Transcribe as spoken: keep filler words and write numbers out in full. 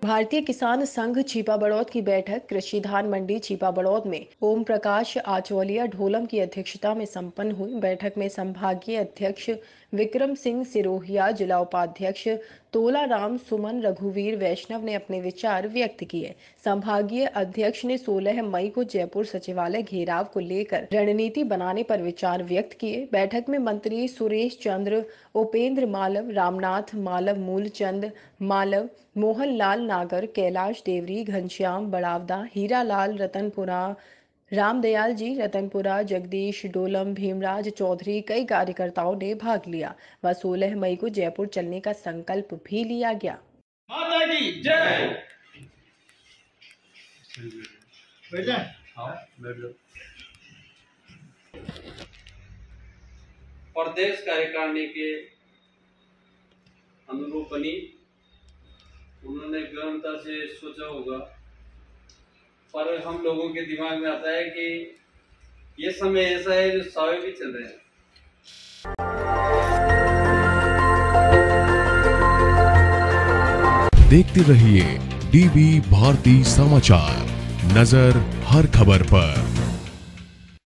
भारतीय किसान संघ छीपा बड़ौद की बैठक कृषि धान मंडी छीपा बड़ौद में ओम प्रकाश आचौलिया ढोलम की अध्यक्षता में संपन्न हुई। बैठक में संभागीय अध्यक्ष विक्रम सिंह सिरोहिया, जिला उपाध्यक्ष तोला राम सुमन रघुवीर वैष्णव ने अपने विचार व्यक्त किए। संभागीय अध्यक्ष ने सोलह मई को जयपुर सचिवालय घेराव को लेकर रणनीति बनाने पर विचार व्यक्त किए। बैठक में मंत्री सुरेश चंद्र, उपेंद्र मालव, रामनाथ मालव, मूलचंद मालव, मोहन लाल नागर, कैलाश देवरी, घनश्याम बड़ावदा, हीरालाल रतनपुरा, रामदयाल जी रतनपुरा, जगदीश डोलम, भीमराज चौधरी, कई कार्यकर्ताओं ने भाग लिया व सोलह मई को जयपुर चलने का संकल्प भी लिया गया। माता की जय। प्रदेश कार्यकारिणी के अनुरूपणी उन्होंने गहनता से सोचा होगा, पर हम लोगों के दिमाग में आता है कि ये समय ऐसा है जो सावे भी चल रहे हैं। देखते रहिए डीबी भारती समाचार, नजर हर खबर पर।